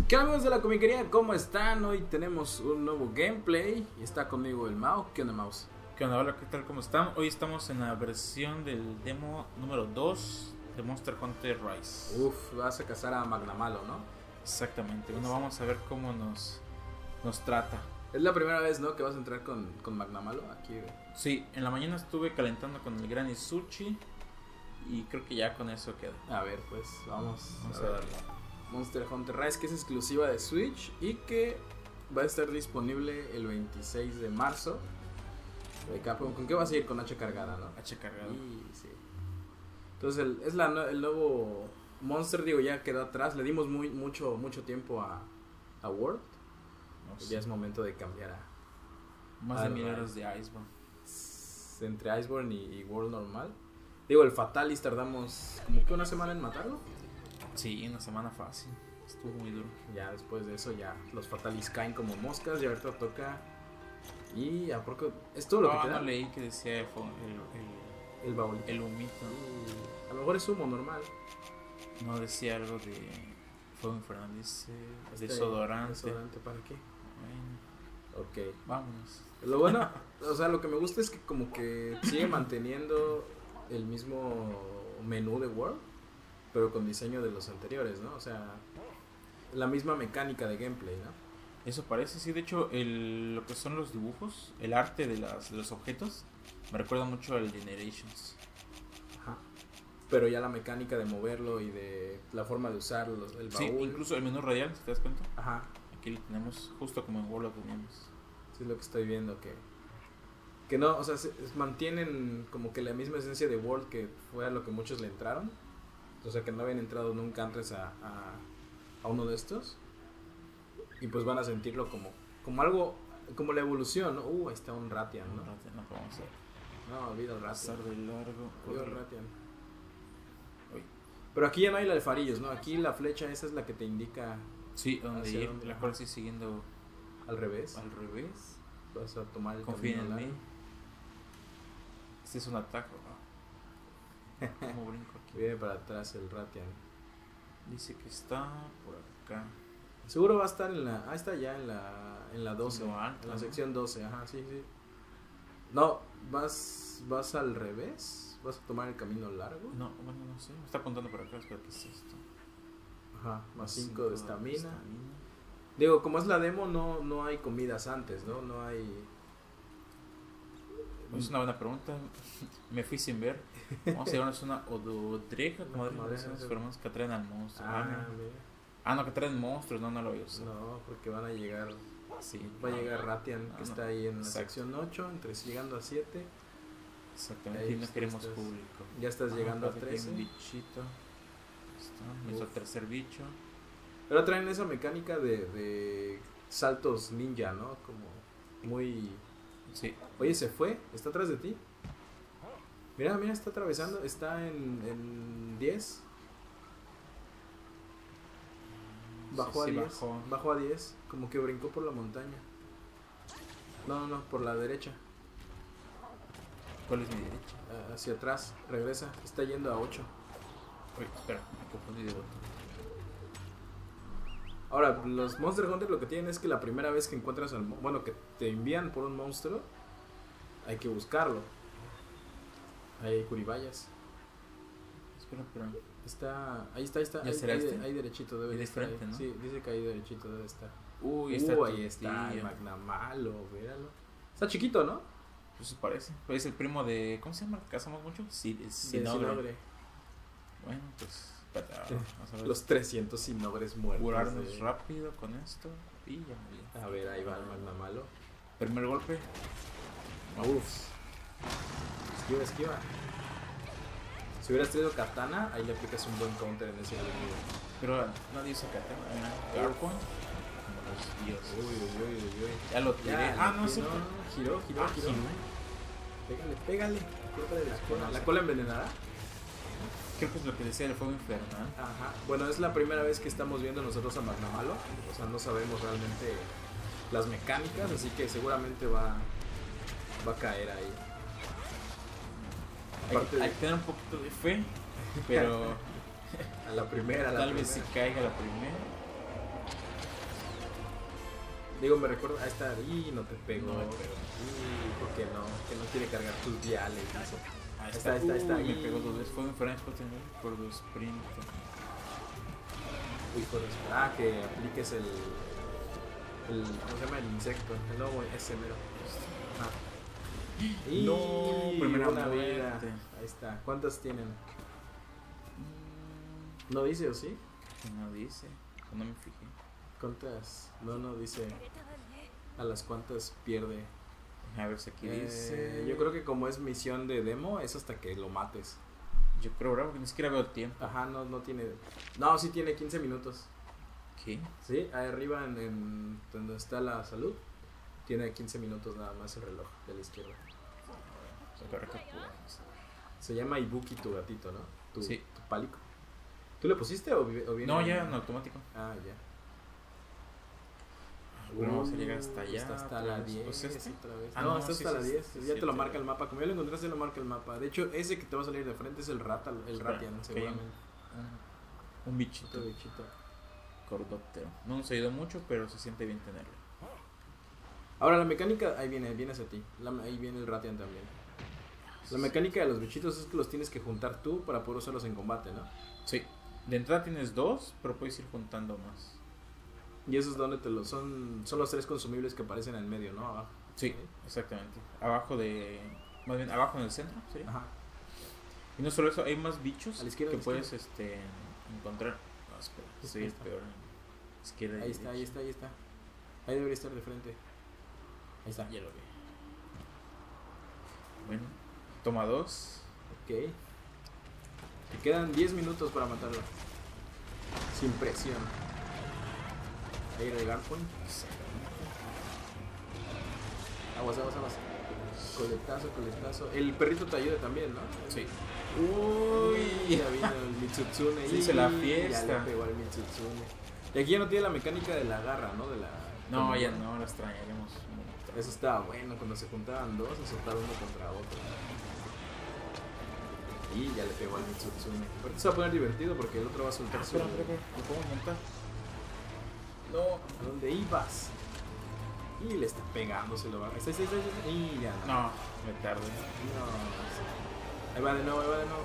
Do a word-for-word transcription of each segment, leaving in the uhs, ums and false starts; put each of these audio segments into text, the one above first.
¿Qué amigos de la comiquería? ¿Cómo están? Hoy tenemos un nuevo gameplay y está conmigo el Mao. ¿Qué onda, Mouse? ¿Qué onda? Hola, ¿qué tal? ¿Cómo están? Hoy estamos en la versión del demo número dos de Monster Hunter Rise. Uf, vas a cazar a Magnamalo, ¿no? Exactamente. Bueno, vamos a ver cómo nos, nos trata. Es la primera vez, ¿no? Que vas a entrar con, con Magnamalo aquí. Sí, en la mañana estuve calentando con el gran Izuchi y creo que ya con eso queda. A ver, pues vamos, Vamos a, a ver. darle. Monster Hunter Rise, que es exclusiva de Switch y que va a estar disponible el veintiséis de marzo. ¿Con qué vas a ir? Con H cargada, ¿no? H cargado. Y, sí. Entonces el, es la, el nuevo Monster, digo, ya quedó atrás. Le dimos muy, mucho, mucho tiempo a, a World. No sé. Ya es momento de cambiar a Más a de mil Rise. horas de Iceborne. Entre Iceborne y, y World normal. Digo, el Fatalis tardamos como que una semana en matarlo. Sí, una semana fácil. Estuvo muy duro. Ya después de eso ya los Fatalis caen como moscas y ahorita toca. Y a poco es todo lo Ah, que te no da leí que decía el, el, el baúl. el humito. A lo mejor es humo normal. No decía algo de fuego infernal, dice Este, desodorante. ¿Desodorante para qué? Bueno, Ok. vámonos. Lo bueno, o sea, lo que me gusta es que como que sigue manteniendo el mismo menú de World, pero con diseño de los anteriores, ¿no? O sea, la misma mecánica de gameplay, ¿no? Eso parece, sí, de hecho, el, lo que son los dibujos, el arte de, las, de los objetos, me recuerda mucho al Generations. Ajá. Pero ya la mecánica de moverlo y de la forma de usarlo, el baúl. Sí, incluso el menú radial, si te das cuenta. Ajá. Aquí lo tenemos justo como en World lo teníamos. Sí, es lo que estoy viendo, que que no, o sea, se, mantienen como que la misma esencia de World, que fue a lo que muchos le entraron. O sea, que no habían entrado nunca antes a, a, a uno de estos. Y pues van a sentirlo como, como algo, como la evolución, ¿no? Uh, ahí está un Ratian, ¿no? Ratian, no podemos hacer. No, olvida el Pasar Ratian. de largo. Olvida el correr. Ratian. Uy. Pero aquí ya no hay la de farillos, ¿no? Aquí la flecha esa es la que te indica Sí, donde hacia ir, dónde, la ajá. cual estoy siguiendo al revés. al revés. Vas a tomar el Confíen camino en mí. largo. Este es un atajo, ¿no? ¿Cómo brinco aquí? Viene para atrás el Ratian. Dice que está por acá. Seguro va a estar en la... Ah, está ya en la, en la doce. Lo alto, En la ¿no? sección doce, ajá, sí, sí. No, vas, vas al revés. Vas a tomar el camino largo. No, bueno, no sé. Me está apuntando por acá. Espera, ¿qué es esto? Ajá, más cinco cinco de de estamina. estamina. Digo, como es la demo, no, no hay comidas antes, ¿no? No hay... Es una buena pregunta. Me fui sin ver. Vamos a llevarnos una ododreja, como Una de comadreja, los sí. fermos que traen al monstruo. Ah, Ah, mira. ah, no, que traen monstruos. No, no lo voy a usar. No, porque van a llegar... Sí, Va a no, llegar Ratian, no, que no. está ahí en la Exacto. sección ocho, entre llegando a siete. Exactamente. Ahí Y no estás- queremos estás- público. Ya estás Ah, llegando a aparte aquí hay trece. un bichito. Ahí está. Me hizo Uf. tercer bicho. Pero traen esa mecánica de, de saltos ninja, ¿no? Como muy... Sí. Oye, ¿se fue? ¿Está atrás de ti? Mira, mira, está atravesando. Está en, en diez. Bajó Sí, a sí, diez. bajó. Bajó a diez. Como que brincó por la montaña. No, no, no, por la derecha. ¿Cuál es mi derecha? Ah, hacia atrás. Regresa. Está yendo a ocho. Uy, espera, me confundí de botón. Ahora, los Monster Hunter lo que tienen es que la primera vez que encuentras al... mo- Bueno, que te envían por un monstruo, hay que buscarlo. Hay curibayas. Espera, espera. Está... Ahí está, ahí está. ¿Ya Ahí, será ahí, este? ahí derechito debe Y de de estar. frente, ahí. ¿no? Sí, dice que ahí derechito debe estar. Uy, Uh, está ahí está el tío. Magnamalo, míralo. Está chiquito, ¿no? Pues se parece. Pues es el primo de. ¿Cómo se llama? ¿El que cazamos mucho? Sí, de De Sinogre. Sinogre. Bueno, pues. espérate, ahora vamos a ver. Los trescientos Sinogres muertos. Curarnos de- rápido con esto. Y ya muy bien. A ver, ahí va el Magnamalo. Primer golpe. Uf. Esquiva, esquiva. Si hubieras traído katana, ahí le aplicas un buen counter en ese enemigo. Pero nadie usa katana. Garpon. Como los dioses. Uy, uy, uy, uy, uy. Ya lo tiré. Ya, ah, lo no, que- sí. no, no, giró, giró, Ah, giró. giró. Pégale, pégale. Córtale la cola. no ¿La sé. cola envenenará? Creo que es lo que decía el fuego infernal. Ajá. Bueno, es la primera vez que estamos viendo nosotros a Magnamalo. O sea, no sabemos realmente las mecánicas, así que seguramente va, va a caer ahí. Hay, Aparte- hay que tener un poquito de fe. Pero A la primera, a la tal vez primera. si caiga la primera. Digo, me recuerda. Ahí está. Y no te pegó. No me pegó. Y ¿por qué no? Que no quiere cargar tus viales. Dice. Ahí está, está, está. Uy, Y- me pegó dos veces. Fue un French Potter por dos sprint. Uy, por eso. Ah, que apliques el. el ¿Cómo se llama? El insecto. El lobo ese mero. Ajá. Y No, primera una vida. muerte. Ahí está. ¿Cuántas tienen? ¿No dice o sí? Que no dice. No me fijé. ¿Cuántas? No, no dice. A las cuantas pierde. A ver si aquí Eh, dice. yo creo que como es misión de demo, es hasta que lo mates. Yo creo, ¿verdad? Porque ni siquiera veo el tiempo. Ajá, no, no tiene. No, sí tiene quince minutos. ¿Qué? Sí, ahí arriba en, en donde está la salud, tiene quince minutos nada más el reloj de la izquierda. Acá recapitulamos. Se llama Ibuki tu gatito, ¿no? Tu, Sí. tu pálico. ¿Tú le pusiste o, vi- o viene? No, ya en automático. Ah, ya. Bueno, vamos a llegar hasta allá. Está hasta otra la vez. diez. ¿Pues este? Otra vez. Ah, no, no, está sí, hasta la sí, diez. sí, ya sí, te lo sí. marca el mapa. Como ya lo encontraste, lo marca el mapa. De hecho, ese que te va a salir de frente es el Rata, el Espera, Ratian, que hay seguramente. Un, un bichito. Otro bichito. Cordóptero. No nos ayudó mucho, pero se siente bien tenerlo. Ahora, la mecánica, ahí viene, viene hacia ti. La- ahí viene el Ratian también. La mecánica de los bichitos es que los tienes que juntar tú para poder usarlos en combate, ¿no? Sí. De entrada tienes dos, pero puedes ir juntando más. Y eso es donde te los son son los tres consumibles que aparecen en medio, ¿no? Abajo. Sí, exactamente. Abajo de... Más bien, abajo en el centro, ¿sí? Ajá. Y no solo eso, hay más bichos A la izquierda, que a la puedes este, encontrar. No, espera, soy el está. peor. Izquierda y Ahí está, ahí derecha. está, ahí está. Ahí debería estar de frente. Ahí está. Ya lo vi. Bueno, toma dos. Ok. Te quedan diez minutos para matarlo. Sin presión. Ahí el Garpoint. Aguas, aguas, aguas. Coletazo, coletazo. El perrito te ayuda también, ¿no? Sí. Uy, ya vino el Mitsutsune. Se y hizo la Ya fiesta. le pegó al Mitsutsune. Y aquí ya no tiene la mecánica de la garra, ¿no? De la. No, como- ya no, la extrañaremos un montón. Eso estaba bueno cuando se juntaban dos, a soltar uno contra otro. Y ya le pegó al Mitsutsune. Ahorita se va a poner divertido porque el otro va a soltar su. Espera, espera, espera, ¿lo puedo montar? No, ¿a dónde ibas? Y le está pegando, se lo va. Ahí está, ahí está, ahí está. Y ya no. No, me tardé. No. Ahí va de nuevo, ahí va de nuevo.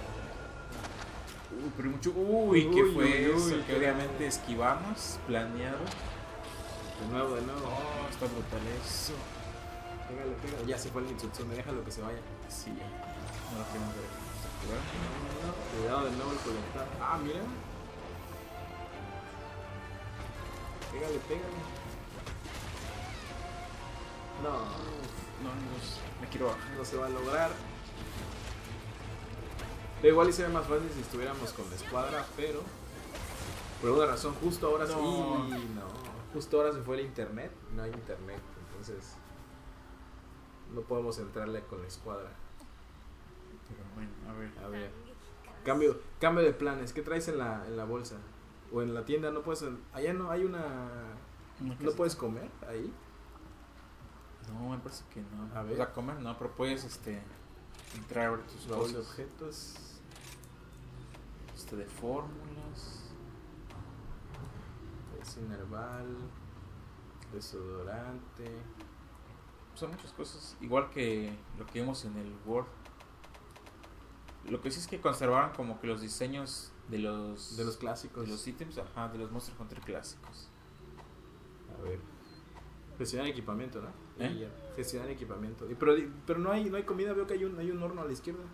Uy, pero mucho. Uy, ¿qué Uy, fue uy, eso? uy, que qué- obviamente esquivamos, planeado. De nuevo, de nuevo. Oh, está brutal eso. Pégale, pégale. Ya se fue el Mitsutsune, déjalo que se vaya. Sí, ya. No lo queremos ver. Cuidado de nuevo el colectar. Ah, mira. Pégale, pégale. No, No, amigos, me quiero bajar. no se va a lograr. Da igual y sería más fácil si estuviéramos con la escuadra, pero por alguna razón justo ahora sí, No. no, justo ahora se fue el internet, no hay internet, entonces no podemos entrarle con la escuadra. Pero bueno, a ver. A ver, cambio, cambio de planes. ¿Qué traes en la, en la bolsa? O en la tienda no puedes, allá no hay una, Una no casita. puedes comer ahí. No, me parece que no. A ver. O sea, comer no, pero puedes este entrar a ver tus Baúl de cosas. objetos. Este de fórmulas. Medicina herbal, desodorante. Son muchas cosas. Igual que lo que vimos en el Word. Lo que sí es que conservaron como que los diseños de los De los clásicos. de los ítems, ajá, de los Monster Hunter clásicos. A ver. Gestionar equipamiento, ¿no? ¿Eh? Y ya, gestionar equipamiento. Y pero, pero no hay no hay comida, veo que hay un hay un horno a la izquierda.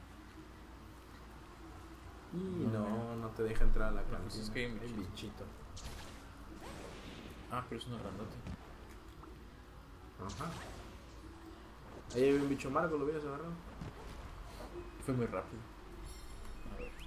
Y No, no, no te deja entrar a la No, cantina. pues es que hay un Hay bichito. bichito. Ah, pero es una grandote. Ajá. Ahí hay un bicho amargo, lo hubieras agarrado. Fue muy rápido. A ver.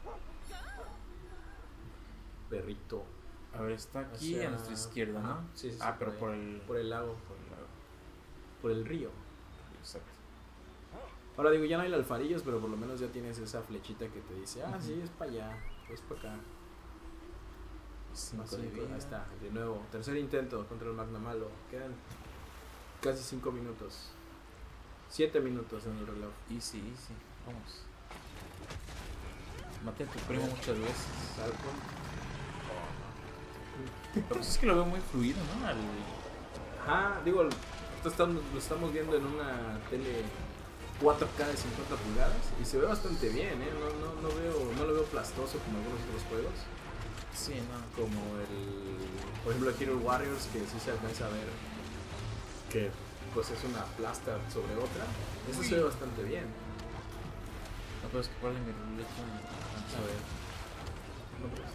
Perrito. A ver, está aquí O sea, a nuestra izquierda, ¿no? ajá, sí, sí, sí, ah, pero por por ahí. el Por el lago, por el lado. por el río. Exacto. Ahora digo, ya no hay alfarillos, pero por lo menos ya tienes esa flechita que te dice, ah, Ujú. sí, es para allá, es para acá. Cinco Más de cinco, vida. ahí está, de nuevo, tercer intento contra el Magnamalo. Quedan casi cinco minutos. Siete minutos en el reloj. Easy, easy. Vamos. Maté a tu primo muchas veces. Salto. Lo que pasa es que lo veo muy fluido, ¿no? Al, Ajá, digo, esto estamos, lo estamos viendo en una tele cuatro K de cincuenta pulgadas y se ve bastante bien, ¿eh? No, no, no, veo, no lo veo plastoso como algunos otros juegos. Sí, no. Como el, por ejemplo, el Hero Warriors, que sí se alcanza a ver que pues es una plasta sobre otra. Eso se ve bastante bien. No puedo escapar de mi ruleta. A ver. No, pues.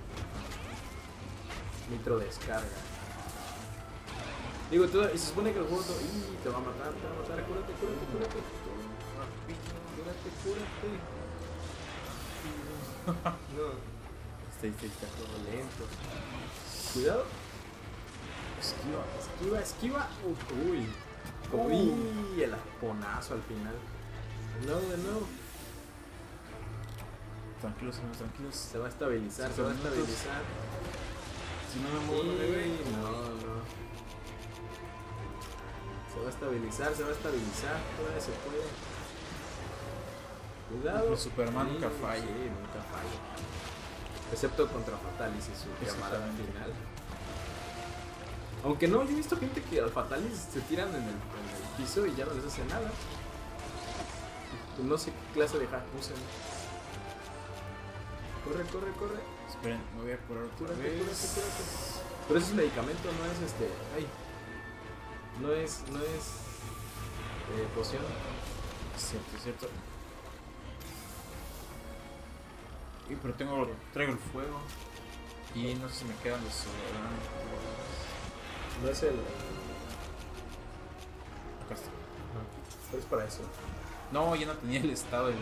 Nitro descarga. Digo, todo, y se supone que el juego todo, y te va a matar, te va a matar, cúrate, cúrate, cúrate. Cúrate, cúrate. No. Está, está, está. Todo lento. Cuidado. Esquiva, esquiva, esquiva. Uy. Uy, el aponazo al final. De nuevo, de nuevo. Tranquilos, amigos, tranquilos. Se va a estabilizar, se va a estabilizar. Si no me muevo, Y... bebé. No, no. Se va a estabilizar, se va a estabilizar. Todavía se puede. Cuidado. El Superman sí, nunca falla. Sí, nunca falla. Excepto contra Fatalis y su llamada final. Aunque no, yo he visto gente que al Fatalis se tiran en el, en el piso y ya no les hace nada. No sé qué clase de hack usan. Corre, corre, corre. Esperen, me voy a curar otra Cúrate, vez. cúrate, cúrate. Pero ese es medicamento, no es este. Ay. No es. No es. Eh, poción. Cierto, cierto. Y pero tengo. Traigo el fuego. Y no sé si me quedan los sobrantes. No es el. Acá está. Pero es para eso. No, ya no tenía el estado del.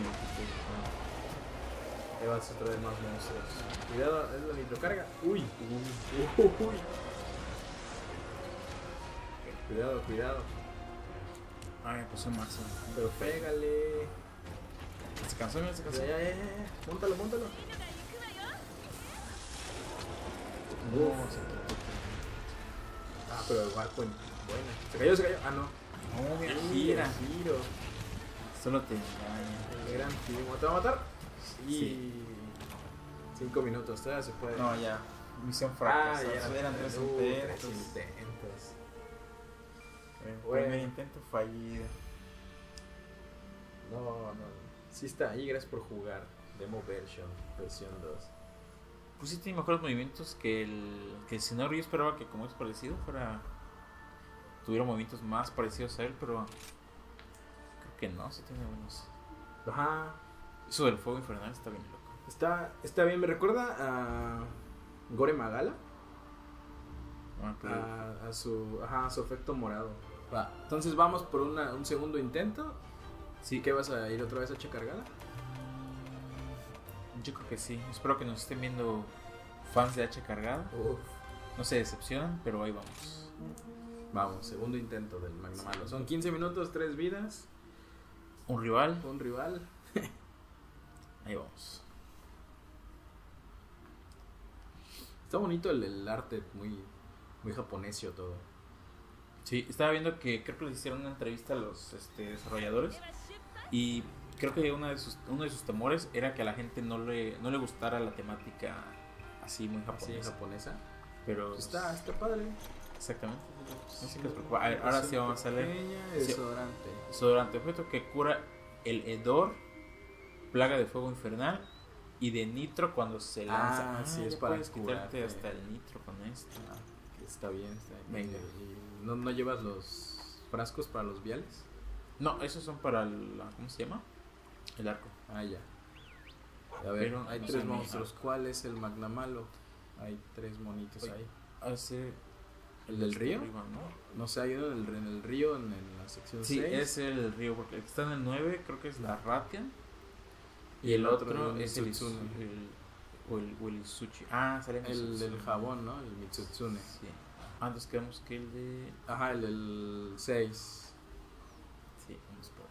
Ahí vas a traer más monstruos. Cuidado, es la nitrocarga. Uy. Uy. Uy. Cuidado, cuidado. Ay, me puse más. Pero pégale. Se cansó, mira, se Ya, cansó. ya, ya, ya. Móntalo, móntalo. No, Uf. se quitó. Ah, pero igual fue buena. Se cayó, se cayó. Ah, no. No, mira, Uy, gira. el giro. Solo te engaña. El gran timo. ¿Te va a matar? Y... Sí. Cinco minutos, todavía se puede. No, ya. Misión Ah, fracasada. ya Solo eran tres Uh, intentos. tres intentos. Eh, Bueno. Primer intento fallido. No, no. Sí está ahí, gracias por jugar. Demo version, versión dos. Pues sí tiene mejores movimientos que el, que el escenario. Yo esperaba que como es parecido fuera... tuviera movimientos más parecidos a él, pero... creo que no, sí tiene buenos. Ajá. Eso del fuego infernal está bien loco. Está, está bien, me recuerda a Gore Magala. Ah, pero- A, a su, ajá, a su efecto morado. Va. Entonces vamos por una, un segundo intento. Sí, ¿Qué vas a ir otra vez a H cargada? yo creo que sí. Espero que nos estén viendo fans de H cargada. Uf. No se decepcionan, pero ahí vamos. Vamos, segundo intento del Magna Malo. Son quince minutos, tres vidas. Un rival, Un rival. ahí vamos. Está bonito el, el arte, muy, muy japonesio todo. Sí, estaba viendo que creo que les hicieron una entrevista a los este, desarrolladores y creo que una de sus, uno de sus temores era que a la gente no le, no le gustara la temática así muy Así japonesa. japonesa. Pero Está, está padre. exactamente. No sé qué os preocupa. A ver, ahora sí vamos a salir. Pequeña, Sí. desodorante. Desodorante, objeto que cura el hedor, plaga de fuego infernal y de nitro cuando se lanza. Ah, sí, es ya para puedes quitarte curarte. hasta el nitro con esto. Ah, está bien, está bien. Venga. Y ¿no, ¿No llevas los frascos para los viales? No, esos son para el, ¿cómo se llama? El arco. Ah, ya. A ver, Pero hay no tres sé, monstruos. ¿Cuál es el Magnamalo? Hay tres monitos Oye. ahí. Hace ¿El del hasta río? arriba, ¿no? No sé, hay uno en el, en el río, en, en la sección Sí, seis. es el río, porque el que está en el nueve creo que es la Ratian. Y Y el el otro, otro es el, Mitsutsune. el, o el, o el Sushi. Ah, sale El Mitsutsune. del jabón, ¿no? El Mitsutsune. Sí. Ah, entonces quedamos que el de... Ajá, el del seis. Sí, vamos por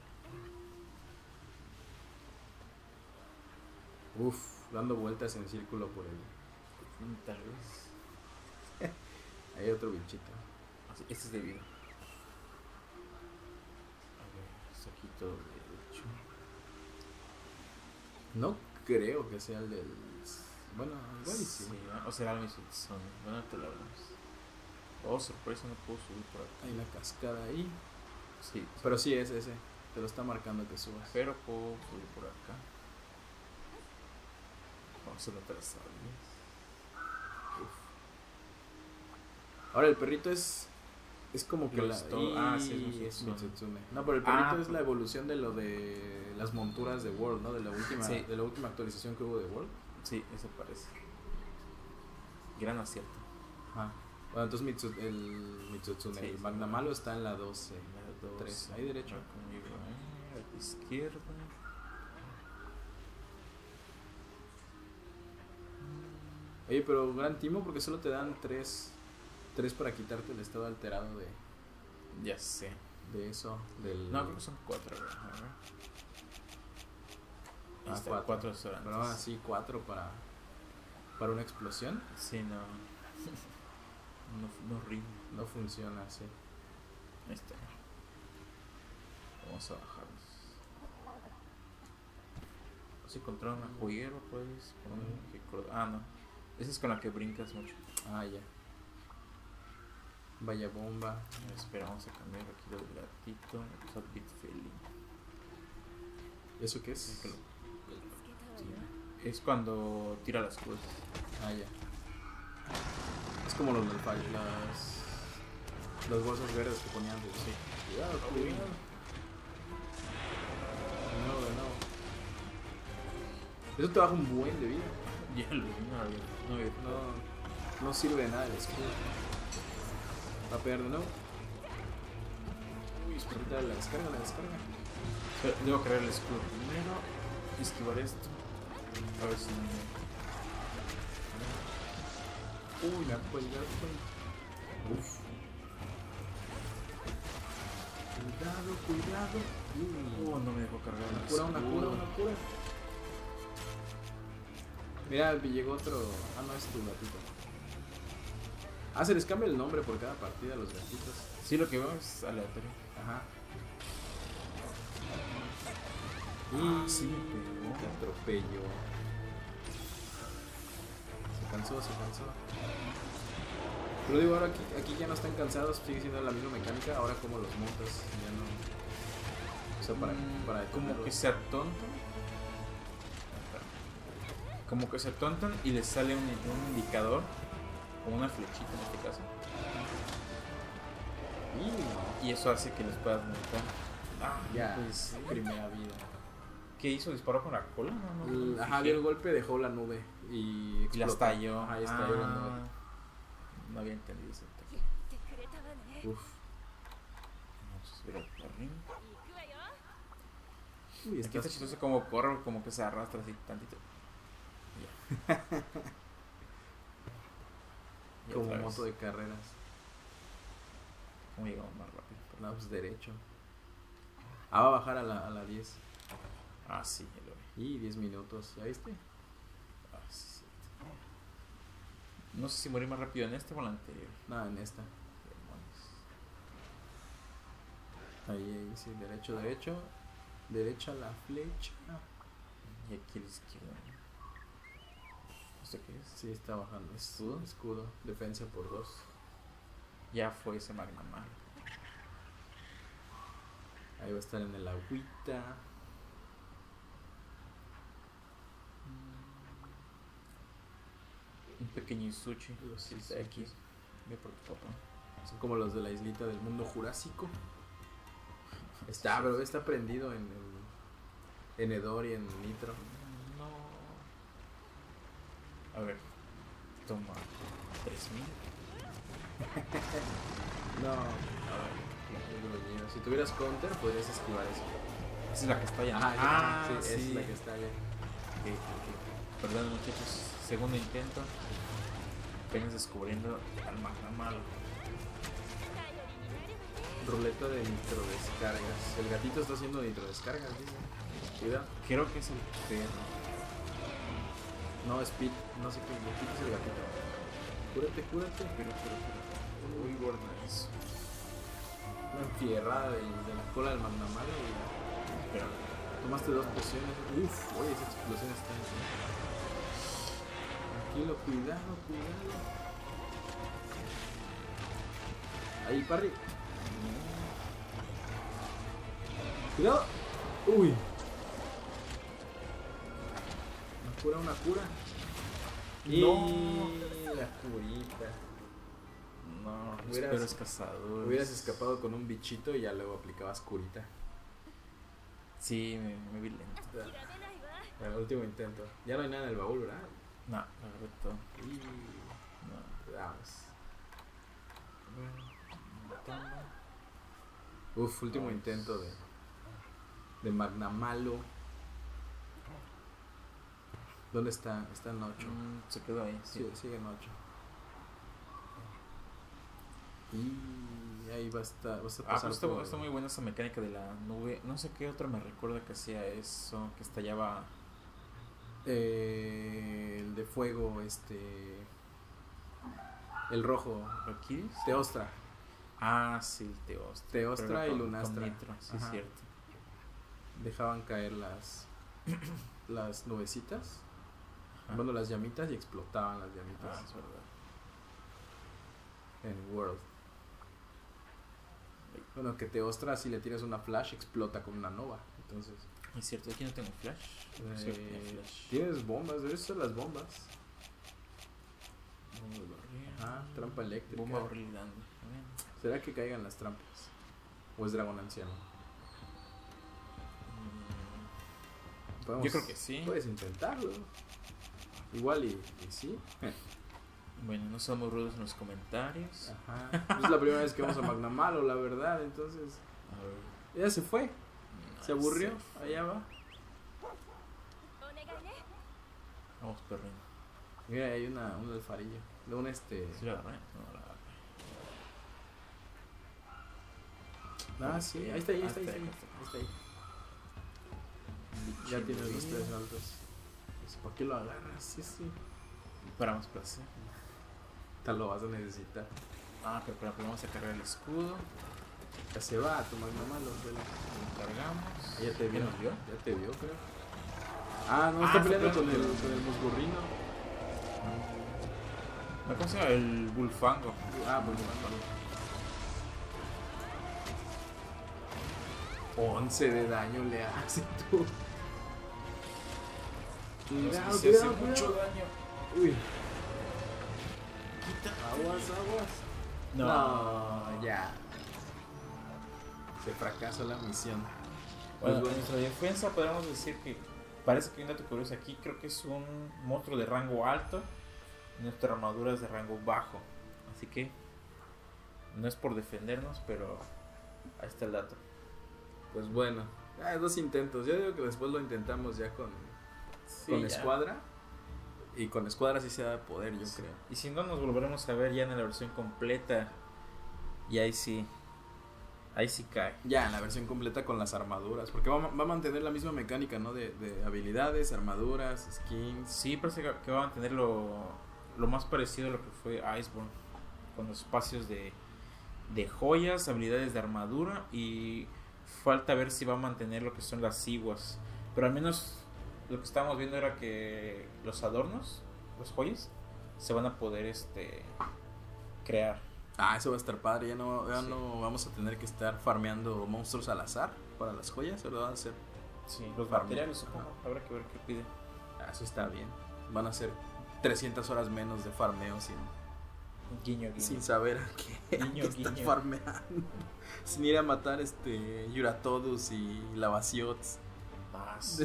ahí. Uf, dando vueltas en círculo por el... Mm, Tal vez. Hay otro bichito. Ah, sí, este es de vida. A ver, está aquí todo derecho. No creo que sea el del... Bueno, igual y sí. Sí, o será el Mitsutsune. Bueno, te lo hablamos. Oh, sorpresa, no puedo subir por acá. Hay la cascada ahí. Sí, Pero sí es ese. Te lo está marcando que subas. pero puedo subir por acá. Vamos a notar las sables. Ahora el perrito es es como que Lo la es todo. Ah, sí, es y- Mitsutsune. Mitsutsune. No, pero el perrito Ah, es la pero- evolución de lo de las monturas de World, ¿no? De la última Sí. de la última actualización que hubo de World. Sí, eso parece. Gran acierto. Ajá. Bueno, entonces Mitsu, el Mitsutsune, Sí, el sí. Magna Malo está en la doce. La dos, tres. Ahí derecho. va conmigo, eh, a la izquierda. Oye, pero gran timo porque solo te dan tres tres para quitarte el estado alterado de, Ya sé. de eso, del No, creo que son cuatro. A ver. A ver. Ahí Ah, está, cuatro. cuatro restaurantes. Pero aún así cuatro para para una explosión Sí, no. No, no rinde. no funciona así. Ahí está. Vamos a bajarnos. Si encontrar una joyero, puedes poner que cor- Ah, no. Esa es con la que brincas mucho. Ah, ya. Vaya bomba. Espera, vamos a cambiar aquí lo del gatito. Vamos a Bit Felino. ¿Eso qué es? Sí, que lo- Es cuando tira las cruces. Ah, ya. Es como los del Fire, las las bolsas verdes que ponían antes. Sí. Cuidado, cuidado. De nuevo, de nuevo. Eso te baja un buen de vida. Ya lo vi, no había. No había. No, no sirve de nada el escudo. Va a pegar de nuevo. Uy, espera, la descarga, la descarga. Espera, debo crear el escudo primero. Esquivar esto. A ver si no me. Uy, la cuelga, uf. Cuidado, cuidado. Uy. Oh, no me dejó cargar Una el cura, una escudo. cura, una cura. Mira, llegó otro. Ah, no, es tu gatito. Ah, se les cambia el nombre por cada partida a los gatitos. Sí, lo que veo es aleatorio. Ajá. Ah, Y sí, me pegó. te atropelló. Se cansó, se cansó. Pero digo, ahora aquí, aquí ya no están cansados, sigue siendo la misma mecánica. Ahora, como los montas, ya no. O sea, para. Mm, para como que detenerlos. se atontan. Como que se atontan y les sale un, un indicador. Como una flechita en este caso. Y Y eso hace que les puedas montar. Ah, ya, pues. primera vida. ¿Qué hizo? ¿Disparó con la cola? No, no, no El- me Ajá, fijé. dio el golpe, dejó la nube y Y la explotó. estalló. Ajá, y estalló la nube. Ah, no había entendido ese ataque. Uf. Vamos a subir al carril. Uy, Aquí está está chistoso como corre, como que se arrastra así tantito. Ya. Y como otra vez. moto de carreras. ¿Cómo llegamos más rápido? No, pues derecho. Ah, va a bajar a la, a la diez. Ah, sí, ya lo vi. Y diez minutos, ¿ya viste? Ah, sí, sí. No sé si morí más rápido en este o en la anterior. Nada, en esta. Demonios. Ahí, ahí, sí, derecho, derecho. Derecha la flecha. Y aquí a la izquierda. ¿Esto qué es? Sí, está bajando. ¿Escudo? Escudo. Defensa por dos. Ya fue ese Magna Malo. Ahí va a estar en el agüita. Un pequeño Isuchi. Los Sí, está aquí. Isuchis. Ve por tu papá. Son como los de la islita del mundo jurásico. Está, pero está prendido en, en, en Edor y en Nitro. No. A ver. Toma. tres mil. No, a ver, qué gruñido. Si tuvieras counter, podrías esquivar eso. Esa es la que está allá. Ajá, ah, sí, sí. esa es la que está bien. Ok, ok. Perdón, muchachos. Segundo intento. Apenas descubriendo al Magna Malo. Ruleta de nitro descargas. El gatito está haciendo nitro descargas, dice. Cuidado. Creo que es el perro. No, Speed, no sé qué, Speed es el gatito. Cúrate, cúrate. Pero, pero, pero. Uy, gorda eso. Una enfierrada de, de la cola del Magna Malo y Pero. tomaste dos pociones. Uf, oye, esa explosión está en... Tranquilo, cuidado, cuidado. Ahí, parry. Cuidado. Uy. Una cura, una cura. Y No. la curita. No, los Hubieras- peores cazadores. Hubieras escapado con un bichito y ya luego aplicabas curita. Sí, me, me vi lento. Para el último intento. Ya no hay nada en el baúl, ¿verdad? No, agarré todo. Y No. vamos. Uf, último Vamos. intento de de Magnamalo. ¿Dónde está? Está en ocho. Mm, se quedó ahí, sí. Sí, sigue en ocho. Y ahí va a estar, vas a Ah, pasar pero está, por- está muy buena esa mecánica de la nube. No sé qué otra me recuerda que hacía eso, que estallaba. Eh, el de fuego, este, el rojo, ¿Valkyries? Teostra. Ah, sí, el Teostra. Teostra Pero era y con- Lunastra. con nitro, sí, Ajá. cierto. Dejaban caer las las nubecitas, Ajá. bueno, las llamitas y explotaban las Ah, llamitas es verdad. en World. Bueno, que Teostra si le tiras una flash explota con una nova. Entonces, Es cierto, aquí no tengo flash. eh, Sí, tengo flash. tienes bombas, debes usar las bombas. Bomba de barril. Ah, trampa eléctrica. Bomba barril grande. Bien. ¿Será que caigan las trampas? ¿O es dragón anciano? Mm, Podemos- Yo creo que sí. Puedes intentarlo. Igual y, y sí. Bueno, no somos rudos en los comentarios. Ajá. Es la primera vez que vamos a Magnamalo, la verdad. Entonces, A ver. ya se fue. Se No, aburrió. sí. Allá va. Vamos, perrín. Mira, hay una, un alfarillo. De un este. ¿Sí la agarré? No, la agarré. Ah, sí. Ahí está, ahí Ah, está, ahí está. está, Ahí está. está, ahí. Ya tienes los tres altos. Pues, ¿por qué lo agarras? Sí, sí. Para más placer. Tal lo vas a necesitar. Ah, pero pero vamos a cargar el escudo. Ya se va a tu Magnamalo. Vela. Lo cargamos. Ya te ¿Ya vio. nos vio? Ya te vio, creo. Ah, no, Ah, está está peleando con el, peleando. con el musgurrino. Me consigo el bulfango. Ah, pues once de daño le hace tú. Cuidado, se hace cuidado, mucho cuidado. daño. Uy, Quita. aguas, aguas. No. No, ya. Se fracasó la misión. Bueno, Pues en nuestra defensa podemos decir que parece que hay un dato curioso aquí. Creo que es un monstruo de rango alto. Nuestra armadura es de rango bajo. Así que no es por defendernos, pero ahí está el dato. Pues bueno, ah, dos intentos. Yo digo que después lo intentamos ya con, Sí, con ya. escuadra. Y con escuadra sí se da poder, yo Sí. creo. Y si no, nos volveremos a ver ya en la versión completa. Y ahí sí. Ahí sí cae. Ya, en la versión completa con las armaduras. Porque va, a- va a mantener la misma mecánica, ¿no? De, de habilidades, armaduras, skins. Sí, parece que, que va a mantener lo, lo más parecido a lo que fue Iceborne. Con los espacios de, de joyas, habilidades de armadura. Y falta ver si va a mantener lo que son las iguas. Pero al menos lo que estábamos viendo era que los adornos, los joyas, se van a poder este crear. Ah, eso va a estar padre. Ya no, ya Sí. no vamos a tener que estar farmeando monstruos al azar para las joyas. Ahora van a ser. Sí, los Farm. materiales, supongo. Habrá que ver qué pide. Ah, eso está bien. Van a ser trescientas horas menos de farmeo sin, Guiño, guiño. sin saber a qué, a Guiño, qué están guiño. farmeando. Sin ir a matar este Yuratodus y Lavaciots. Más.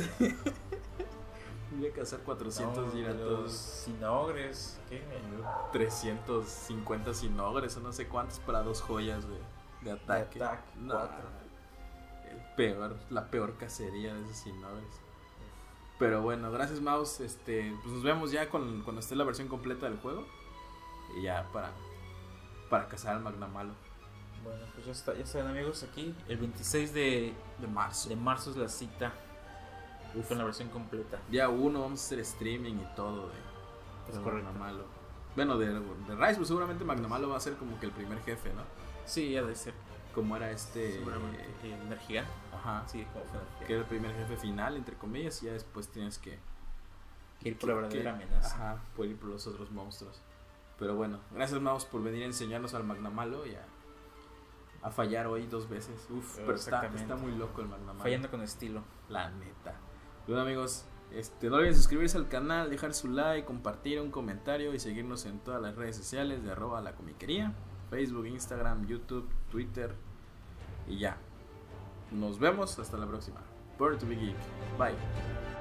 Voy a cazar cuatrocientos No, Yuratodus. los sinogres. ¿Qué? trescientos cincuenta sinogres o no sé cuántos para dos joyas de, de ataque. ataque, No, cuatro. el peor, la peor cacería de esos sinogres. Pero bueno, gracias Mouse. Este, pues nos vemos ya con, cuando esté la versión completa del juego. Y ya para, para cazar al Magnamalo Bueno, pues ya está, ya saben amigos, aquí el veintiséis de, de marzo. de marzo es la cita. Uf. Con la versión completa. Día uno vamos a hacer streaming y todo de, Es de correcto. Magnamalo. Bueno, de, de Rise, pues seguramente Magnamalo va a ser como que el primer jefe, ¿no? Sí, ya de ser. Como era este. Seguramente. El Nergigante. Ajá. Sí, como fue Nergigante. Que era el primer jefe final, entre comillas, y ya después tienes que, Que ir por la que- verdadera que- amenaza. Ajá, puede ir por los otros monstruos. Pero bueno, gracias Mouse por venir a enseñarnos al Magnamalo y a, a fallar hoy dos veces. Uf, pero está, está muy loco el McNamara. Fallando con estilo. La neta. Bueno, amigos, este, no olviden suscribirse al canal, dejar su like, compartir un comentario y seguirnos en todas las redes sociales de arroba la comiquería, Facebook, Instagram, YouTube, Twitter y ya. Nos vemos hasta la próxima. Born to be Geek. Bye.